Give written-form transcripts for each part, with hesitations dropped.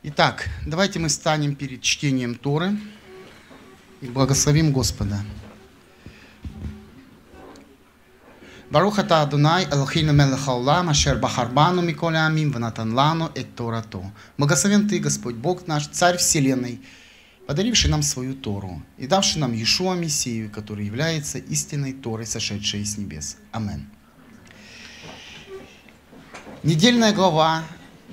Итак, давайте мы встанем перед чтением Торы и благословим Господа. Барух ата Адонай Элохейну мелех хаолам, ашер бахар бану миколь аамим венатан лану эт Торато. Благословен Ты, Господь Бог наш, Царь Вселенной, подаривший нам свою Тору и давший нам Иешуа Мессию, который является истинной Торой, сошедшей с небес. Амен. Недельная глава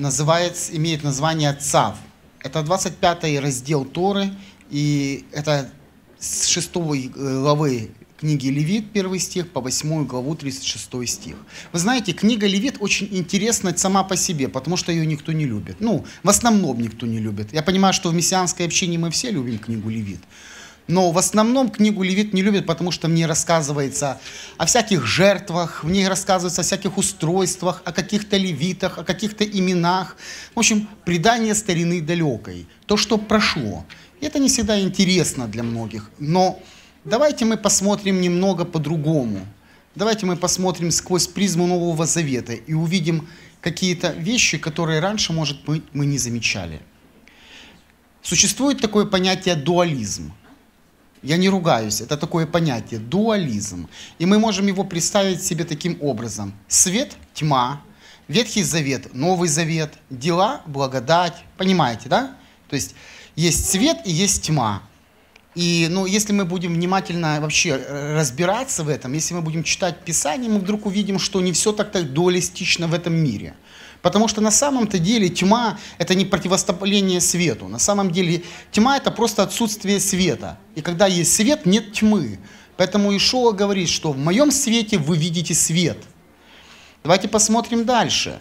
имеет название Цав. Это 25 раздел Торы, и это с 6 главы книги Левит, 1 стих, по 8 главу, 36 стих. Вы знаете, книга Левит очень интересна сама по себе, потому что ее никто не любит. В основном никто не любит. Я понимаю, что в мессианской общине мы все любим книгу Левит. Но в основном книгу Левит не любят, потому что в ней рассказывается о всяких жертвах, в ней рассказывается о всяких устройствах, о каких-то левитах, о каких-то именах. В общем, предание старины далекой, то, что прошло. И это не всегда интересно для многих. Но давайте мы посмотрим немного по-другому. Давайте мы посмотрим сквозь призму Нового Завета и увидим какие-то вещи, которые раньше, может быть, мы не замечали. Существует такое понятие дуализм. Я не ругаюсь, это такое понятие, дуализм. И мы можем его представить себе таким образом. Свет, тьма, Ветхий Завет, Новый Завет, дела, благодать. Понимаете, да? То есть есть свет и есть тьма. И если мы будем внимательно вообще разбираться в этом, если мы будем читать Писание, мы вдруг увидим, что не все так дуалистично в этом мире. Потому что на самом-то деле тьма – это не противостояние свету. На самом деле тьма – это просто отсутствие света. И когда есть свет, нет тьмы. Поэтому Иешуа говорит, что в моем свете вы видите свет. Давайте посмотрим дальше.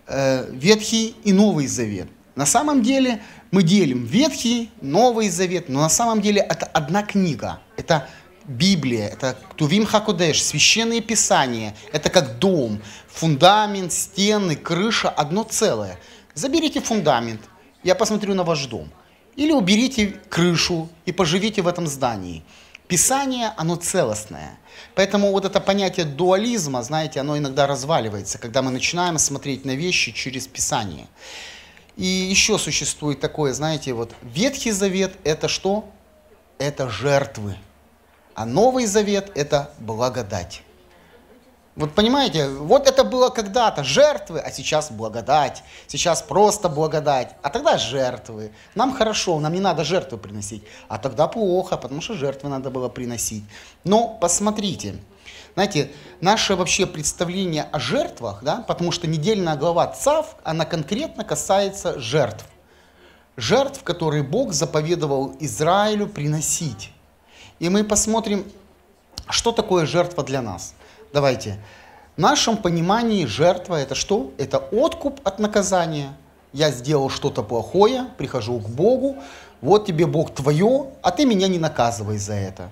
Ветхий и Новый Завет. На самом деле мы делим Ветхий, Новый Завет, но на самом деле это одна книга. Это Библия, это Ктувим Хакодеш, священные писания, это как дом, фундамент, стены, крыша, одно целое. Заберите фундамент, я посмотрю на ваш дом. Или уберите крышу и поживите в этом здании. Писание, оно целостное. Поэтому вот это понятие дуализма, знаете, оно иногда разваливается, когда мы начинаем смотреть на вещи через Писание. И еще существует такое, знаете, Ветхий Завет – это что? Это жертвы. А Новый Завет – это благодать. Понимаете, это было когда-то жертвы, а сейчас благодать. Сейчас просто благодать, а тогда жертвы. Нам хорошо, нам не надо жертвы приносить. А тогда плохо, потому что жертвы надо было приносить. Но посмотрите, знаете, наше вообще представление о жертвах, да, потому что недельная глава Цав, она конкретно касается жертв. Жертв, которые Бог заповедовал Израилю приносить. И мы посмотрим, что такое жертва для нас. Давайте. В нашем понимании жертва это что? Это откуп от наказания. Я сделал что-то плохое, прихожу к Богу, вот тебе Бог твое, а ты меня не наказывай за это.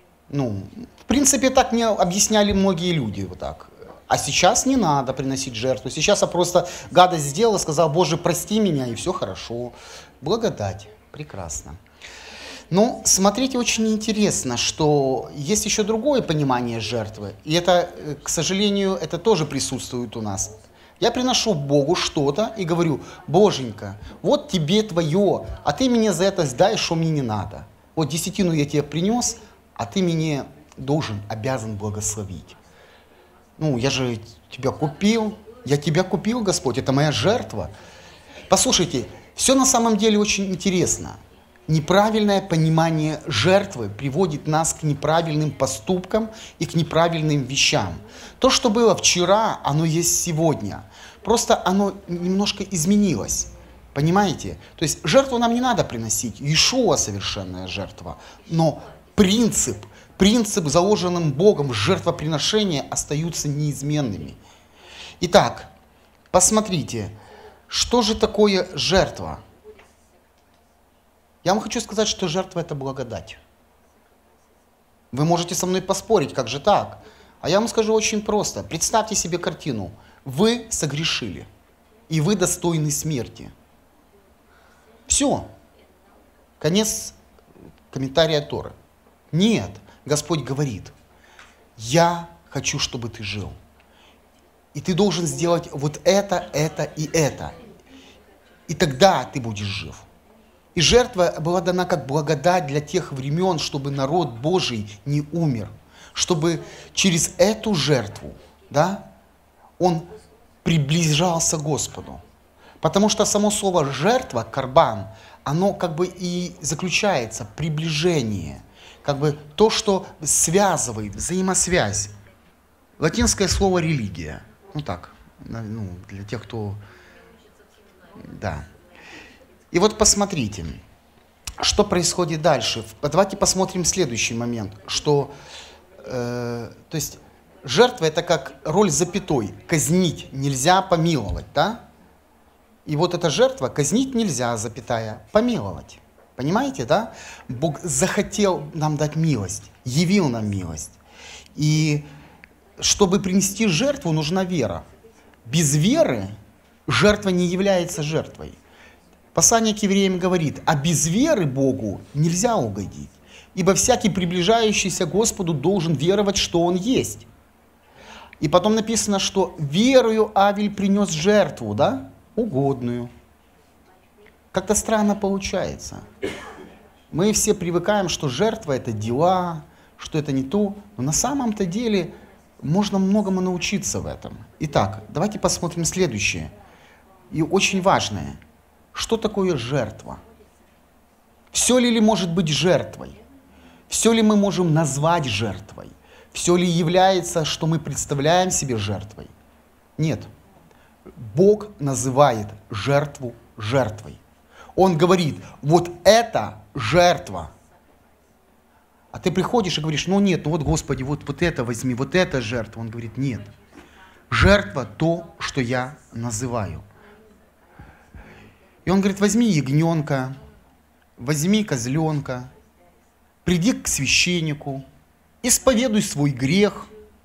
В принципе, так мне объясняли многие люди. Так. А сейчас не надо приносить жертву. Сейчас я просто гадость сделал, сказал, Боже, прости меня, и все хорошо. Благодать. Прекрасно. Но смотрите, очень интересно, что есть еще другое понимание жертвы. И это, к сожалению, это тоже присутствует у нас. Я приношу Богу что-то и говорю, Боженька, вот тебе твое, а ты мне за это сдай, что мне не надо. Вот десятину я тебе принес, а ты мне обязан благословить. Я же тебя купил, Господь, это моя жертва. Послушайте, все на самом деле очень интересно. Неправильное понимание жертвы приводит нас к неправильным поступкам и к неправильным вещам. То, что было вчера, оно есть сегодня. Просто оно немножко изменилось. Понимаете? То есть жертву нам не надо приносить. Иешуа совершенная жертва. Но принцип, заложенным Богом жертвоприношения, остаются неизменными. Итак, посмотрите, что же такое жертва? Я вам хочу сказать, что жертва – это благодать. Вы можете со мной поспорить, как же так? А я вам скажу очень просто. Представьте себе картину. Вы согрешили, и вы достойны смерти. Все. Конец комментария Торы. Нет. Господь говорит, я хочу, чтобы ты жил. И ты должен сделать вот это и это. И тогда ты будешь жив. И жертва была дана как благодать для тех времен, чтобы народ Божий не умер. Чтобы через эту жертву, да, он приближался к Господу. Потому что само слово «жертва», «карбан», оно как бы и заключается приближение. Как бы то, что связывает, взаимосвязь. Латинское слово «религия». Ну так, ну, для тех, кто... Да. И вот посмотрите, что происходит дальше. Давайте посмотрим следующий момент, что, то есть, жертва это как роль запятой. Казнить нельзя, помиловать, да? И вот эта жертва, казнить нельзя, запятая, помиловать. Понимаете, да? Бог захотел нам дать милость, явил нам милость. И чтобы принести жертву, нужна вера. Без веры жертва не является жертвой. Послание к евреям говорит, а без веры Богу нельзя угодить. Ибо всякий приближающийся к Господу должен веровать, что Он есть. И потом написано, что верою Авель принес жертву, да? Угодную. Как-то странно получается. Мы все привыкаем, что жертва это дела, что это не то. Но на самом-то деле можно многому научиться в этом. Итак, давайте посмотрим следующее. И очень важное. Что такое жертва? Все ли может быть жертвой? Все ли мы можем назвать жертвой? Все ли является, что мы представляем себе жертвой? Нет. Бог называет жертву жертвой. Он говорит, вот это жертва. А ты приходишь и говоришь, ну нет, ну вот Господи, вот это возьми, вот это жертва. Он говорит, нет. Жертва то, что я называю. И он говорит, возьми ягненка, возьми козленка, приди к священнику, исповедуй свой грех.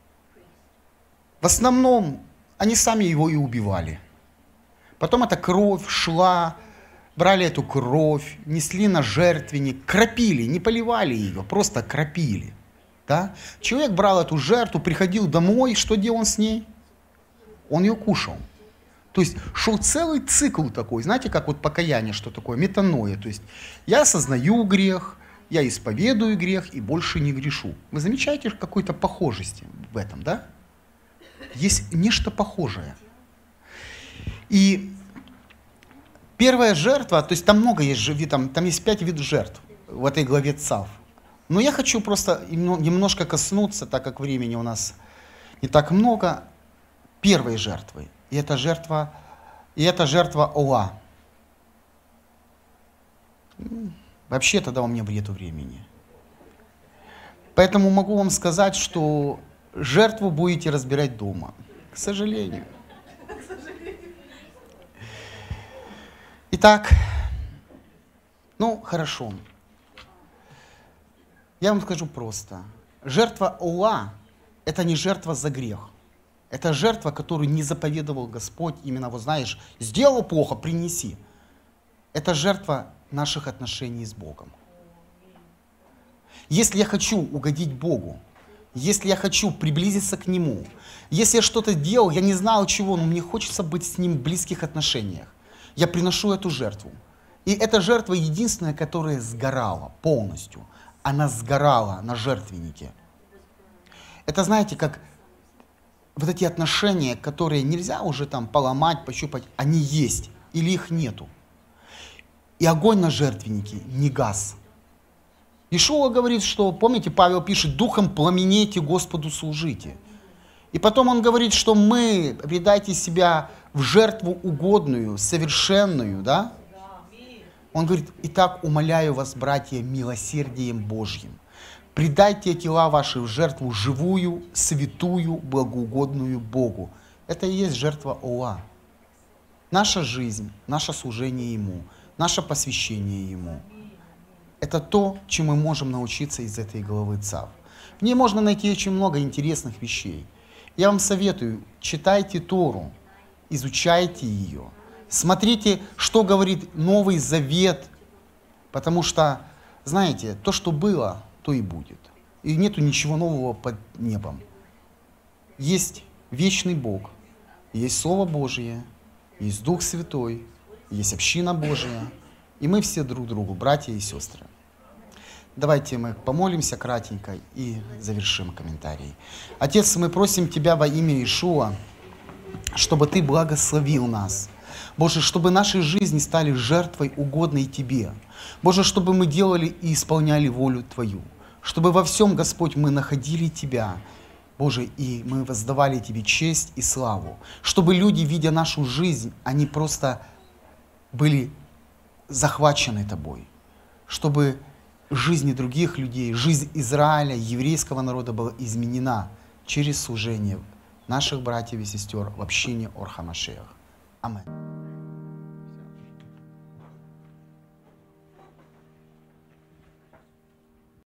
В основном они сами его и убивали. Потом эта кровь шла, брали эту кровь, несли на жертвенник, кропили, не поливали ее, просто кропили. Да? Человек брал эту жертву, приходил домой, что делал он с ней? Он ее кушал. То есть шел целый цикл такой, знаете, как вот покаяние, что такое, метаноя. То есть я осознаю грех, я исповедую грех и больше не грешу. Вы замечаете какой-то похожести в этом, да? Есть нечто похожее. И первая жертва, то есть там много есть, там есть 5 видов жертв в этой главе Цав. Но я хочу просто немножко коснуться, так как времени у нас не так много, первой жертвы. И это жертва Ола. Вообще тогда у меня нету времени. Поэтому могу вам сказать, что жертву будете разбирать дома. К сожалению. Итак, ну хорошо. Я вам скажу просто. Жертва Ола – это не жертва за грех. Это жертва, которую не заповедовал Господь, именно, вот знаешь, сделал плохо, принеси. Это жертва наших отношений с Богом. Если я хочу угодить Богу, если я хочу приблизиться к Нему, если я что-то делал, я не знал чего, но мне хочется быть с Ним в близких отношениях, я приношу эту жертву. И эта жертва единственная, которая сгорала полностью. Она сгорала на жертвеннике. Это, знаете, как вот эти отношения, которые нельзя уже там поломать, пощупать, они есть или их нету. И огонь на жертвеннике не гас. Иешуа говорит, что, помните, Павел пишет, духом пламенейте, Господу служите. И потом он говорит, что мы, предайте себя в жертву угодную, совершенную, да? Он говорит, итак, умоляю вас, братья, милосердием Божьим, предайте тела ваши в жертву живую, святую, благоугодную Богу. Это и есть жертва Ола. Наша жизнь, наше служение Ему, наше посвящение Ему. Это то, чему мы можем научиться из этой главы Цав. В ней можно найти очень много интересных вещей. Я вам советую, читайте Тору, изучайте ее, смотрите, что говорит Новый Завет, потому что, знаете, то, что было, то и будет. И нету ничего нового под небом. Есть вечный Бог, есть Слово Божие, есть Дух Святой, есть община Божия, и мы все друг другу, братья и сестры. Давайте мы помолимся кратенько и завершим комментарий. Отец, мы просим Тебя во имя Иешуа, чтобы Ты благословил нас. Боже, чтобы наши жизни стали жертвой, угодной Тебе. Боже, чтобы мы делали и исполняли волю Твою. Чтобы во всем, Господь, мы находили Тебя, Боже, и мы воздавали Тебе честь и славу. Чтобы люди, видя нашу жизнь, они просто были захвачены Тобой. Чтобы жизни других людей, жизнь Израиля, еврейского народа была изменена через служение наших братьев и сестер в общине Ор ха-Машиах. Аминь.